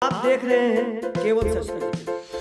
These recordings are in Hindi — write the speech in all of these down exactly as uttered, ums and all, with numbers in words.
आप देख रहे हैं केवल सच।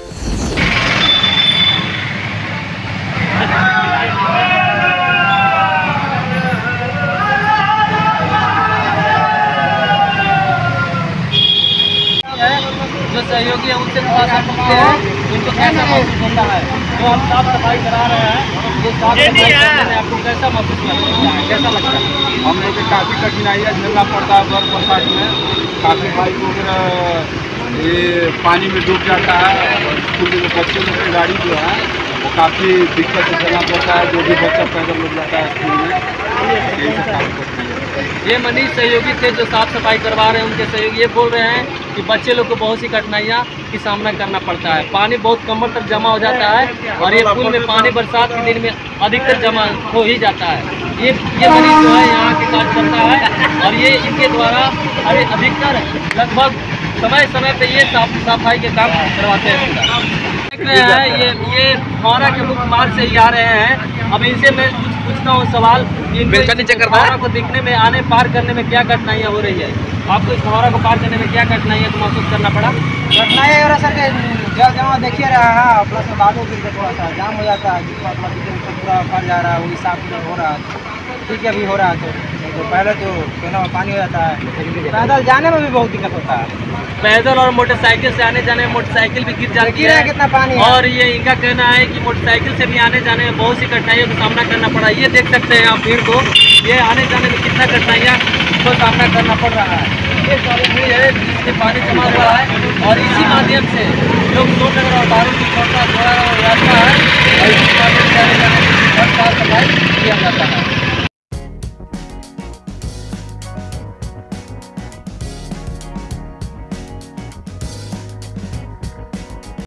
जो सहयोगी है उनसे थोड़ा सा पूछते हैं उनको कैसा महसूस होता है। जो हम साफ सफाई करा रहे हैं ये साफ सफाई करने में आपको कैसा महसूस होता है, कैसा लगता है? हम लोग को काफ़ी कठिनाइयाँ झेलना पड़ता है। बर बरसात में काफ़ी बाइक वगैरह ये पानी में डूब जाता है और स्कूल के बच्चे लोग की गाड़ी जो है वो काफ़ी दिक्कत से चलना पड़ता है। जो भी बच्चा पैदल लग जाता है स्कूल में, यही सब काम करती है। ये मनीष सहयोगी थे जो साफ सफाई करवा रहे हैं। उनके सहयोगी ये बोल रहे हैं कि बच्चे लोग को बहुत सी कठिनाइयाँ की सामना करना पड़ता है। पानी बहुत कमर तक जमा हो जाता है और ये पुल में पानी बरसात के दिन में अधिकतर जमा हो ही जाता है। ये ये मनीष जो है यहाँ के काज करता है और ये इनके द्वारा अरे अधिकतर लगभग समय समय पे ये साफ सफाई के काम करवाते हैं। देख रहे हैं ये ये फौरा के मुख्य मार्ग से ही आ रहे हैं। अब इनसे मैं कुछ पूछता हूँ सवाल कि फौरा को दिखने में आने पार करने में क्या कठिनाइयाँ हो रही है? आपको इस फौरा को पार करने में क्या कठिनाइयाँ को महसूस करना पड़ा? कठिनाइयाँ हो रहा सर के जब जहाँ देखिए रहा है प्लस में बादल गिर के थोड़ा सा जाम हो जाता है, जिसका मतलब पूरा फट जा रहा है, वो हिसाब से हो रहा है। ठीक है, अभी हो रहा है तो, तो पहले तो कहना में पानी हो जाता है। पैदल जाने में भी बहुत दिक्कत होता है। पैदल और मोटरसाइकिल से आने जाने में मोटरसाइकिल भी गिर जाती है। कितना पानी और ये इनका कहना है कि मोटरसाइकिल से भी आने जाने में बहुत सी कठिनाइयों का सामना करना पड़ा। ये देख सकते हैं आप भीड़ को, ये आने जाने में कितना कठिनाइयाँ को सामना करना पड़ रहा है। ये सारी भीड़ है जिसमें पानी जमा हुआ है और इसी माध्यम से लोग सोननगर और बारूद की छोटा थोड़ा रास्ता है और इसी माध्यम से आने जाने में साफ सफाई किया जाता है।